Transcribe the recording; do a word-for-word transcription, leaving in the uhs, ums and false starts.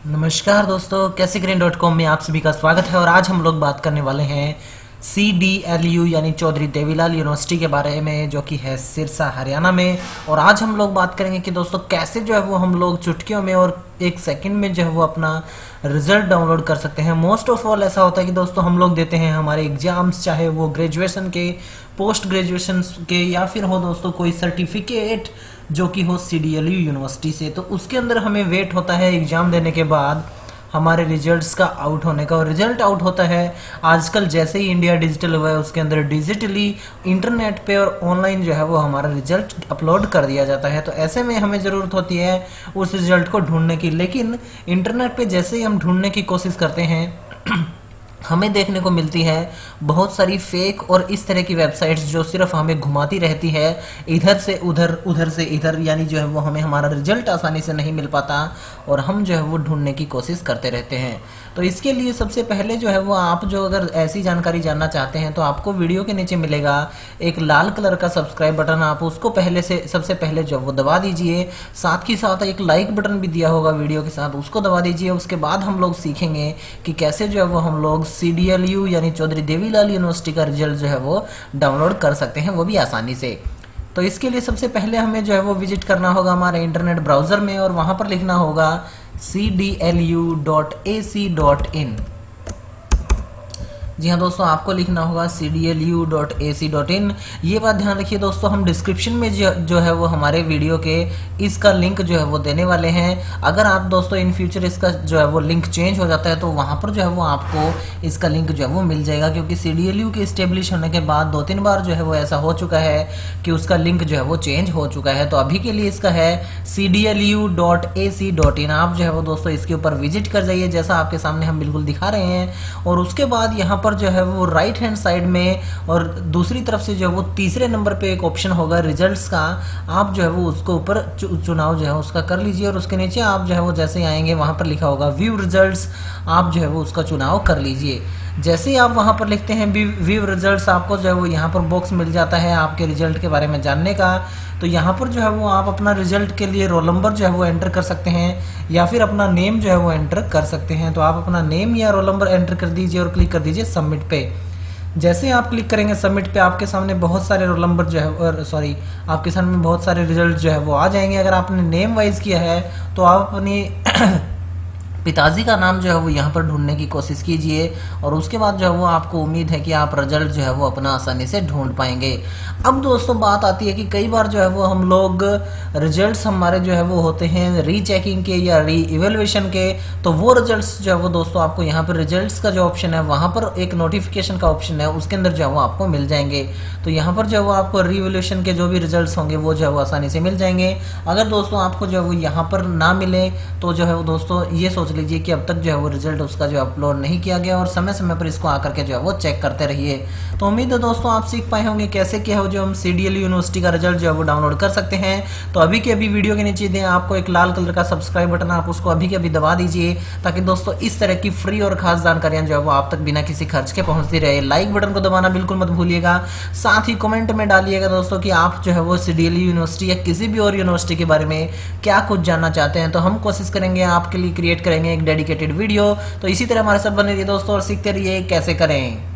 नमस्कार दोस्तों, कैसे ग्रीन डॉट कॉम में आप सभी का स्वागत है। और आज हम लोग बात करने वाले हैं सी डी एल यू यानी चौधरी देवीलाल यूनिवर्सिटी के बारे में, जो कि है सिरसा हरियाणा में। और आज हम लोग बात करेंगे कि दोस्तों कैसे जो है वो हम लोग चुटकियों में और एक सेकंड में जो है वो अपना रिजल्ट डाउनलोड कर सकते हैं। मोस्ट ऑफ ऑल ऐसा होता है कि दोस्तों हम लोग देते हैं हमारे एग्जाम्स, चाहे वो ग्रेजुएशन के, पोस्ट ग्रेजुएशन के, या फिर हो दोस्तों कोई सर्टिफिकेट जो कि हो C D L U university से, तो उसके अंदर हमें वेट होता है एग्जाम देने के बाद हमारे रिजल्ट्स का आउट होने का। और रिजल्ट आउट होता है आजकल, जैसे ही इंडिया डिजिटल हुआ है उसके अंदर डिजिटली इंटरनेट पे और ऑनलाइन जो है वो हमारा रिजल्ट अपलोड कर दिया जाता है। तो ऐसे में हमें ज़रूरत होती है उस रिजल्ट को ढूंढने की, लेकिन इंटरनेट पे जैसे ही हम ढूंढने की कोशिश करते हैं हमें देखने को मिलती है बहुत सारी फेक और इस तरह की वेबसाइट्स जो सिर्फ हमें घुमाती रहती है इधर से उधर, उधर से इधर, यानी जो है वो हमें हमारा रिजल्ट आसानी से नहीं मिल पाता और हम जो है वो ढूंढने की कोशिश करते रहते हैं। तो इसके लिए सबसे पहले जो है वो आप जो अगर ऐसी जानकारी जानना चाहते हैं तो आपको वीडियो के नीचे मिलेगा एक लाल कलर का सब्सक्राइब बटन, आप उसको पहले से सबसे पहले जो वो दबा दीजिए। साथ ही साथ एक लाइक बटन भी दिया होगा वीडियो के साथ, उसको दबा दीजिए। उसके बाद हम लोग सीखेंगे कि कैसे जो है वो हम लोग सी डी एल यू यानी चौधरी देवीलाल यूनिवर्सिटी का रिजल्ट जो है वो डाउनलोड कर सकते हैं, वो भी आसानी से। तो इसके लिए सबसे पहले हमें जो है वो विजिट करना होगा हमारे इंटरनेट ब्राउज़र में और वहाँ पर लिखना होगा C D L U dot A C dot in. जी हाँ दोस्तों, आपको लिखना होगा C D L U dot A C dot in. ये बात ध्यान रखिए दोस्तों, हम डिस्क्रिप्शन में जो, जो है वो हमारे वीडियो के इसका लिंक जो है वो देने वाले हैं। अगर आप दोस्तों इन फ्यूचर इसका जो है वो लिंक चेंज हो जाता है तो वहाँ पर जो है वो आपको इसका लिंक जो है वो मिल जाएगा, क्योंकि सी डी एल यू के इस्टेब्लिश होने के बाद दो तीन बार जो है वो ऐसा हो चुका है कि उसका लिंक जो है वो चेंज हो चुका है। तो अभी के लिए इसका है C D L U dot A C dot in. आप जो है वो दोस्तों इसके ऊपर विजिट कर जाइए, जैसा आपके सामने हम बिल्कुल दिखा रहे हैं। और उसके बाद यहाँ पर जो है वो राइट हैंड साइड में और दूसरी तरफ से जो है वो तीसरे नंबर पे एक ऑप्शन होगा रिजल्ट्स का, आप जो है वो उसको ऊपर चुनाव जो है उसका कर लीजिए। और उसके नीचे आप जो है वो जैसे ही आएंगे वहाँ पर लिखा होगा व्यू रिजल्ट्स, आप जो है वो उसका चुनाव कर लीजिए। जैसे ही आप वहाँ पर लिखते हैं व्यू रिजल्ट्स, आपको जो है वो यहाँ पर बॉक्स मिल जाता है आपके रिजल्ट के बारे में जानने का। तो यहाँ पर जो है वो आप अपना रिजल्ट के लिए रोल नंबर जो है वो एंटर कर सकते हैं या फिर अपना नेम जो है वो एंटर कर सकते हैं। तो आप अपना नेम या रोल नंबर एंटर कर दीजिए और क्लिक कर दीजिए सबमिट पे। जैसे आप क्लिक करेंगे सबमिट पे, आपके सामने बहुत सारे रोल नंबर जो है और सॉरी आपके सामने बहुत सारे रिजल्ट जो है वो आ जाएंगे। अगर आपने नेम वाइज किया है तो आप अपनी पिताजी का नाम जो है वो यहाँ पर ढूंढने की कोशिश कीजिए और उसके बाद जो है वो आपको उम्मीद है कि आप रिजल्ट जो है वो अपना आसानी से ढूंढ पाएंगे। अब दोस्तों बात आती है कि कई बार जो है वो हम लोग रिजल्ट्स हमारे जो है वो होते हैं रीचेकिंग के या री इवेल्युएशन के, तो वो रिजल्ट्स जो है वो दोस्तों आपको यहाँ पर रिजल्ट्स का जो ऑप्शन है वहाँ पर एक नोटिफिकेशन का ऑप्शन है, उसके अंदर जो है वो आपको मिल जाएंगे। तो यहाँ पर जो है वो आपको री इवेल्युएशन के जो भी रिजल्ट्स होंगे वो जो है वो आसानी से मिल जाएंगे। अगर दोस्तों आपको जो है वो यहाँ पर ना मिले तो जो है वो दोस्तों ये सोच लीजिए कि अब तक जो है वो रिजल्ट उसका जो अपलोड नहीं किया गया, और समय समय पर इसको आकर के जो है वो चेक करते रहिए। तो उम्मीद है दोस्तों आप सीख पाए होंगे कैसे क्या हो जो हम C D L U university का रिजल्ट जो है वो डाउनलोड कर सकते हैं। तो अभी के अभी वीडियो के नीचे दें आपको एक लाल कलर का सब्सक्राइब बटन, आप उसको अभी के अभी दबा दीजिए ताकि दोस्तों इस तरह की फ्री और खास जानकारियां जो है वो आप तक बिना किसी खर्च के पहुंचती रहे। लाइक बटन को दबाना बिल्कुल मत भूलिएगा। साथ ही कमेंट में डालिएगा दोस्तों कि आप जो है वो C D L U university या किसी भी और यूनिवर्सिटी के बारे में क्या कुछ जानना चाहते हैं। तो हम कोशिश करेंगे आपके लिए क्रिएट करेंगे एक डेडिकेटेड वीडियो। तो इसी तरह हमारे साथ बने रहिए दोस्तों और सीखते रहिए कैसे करें।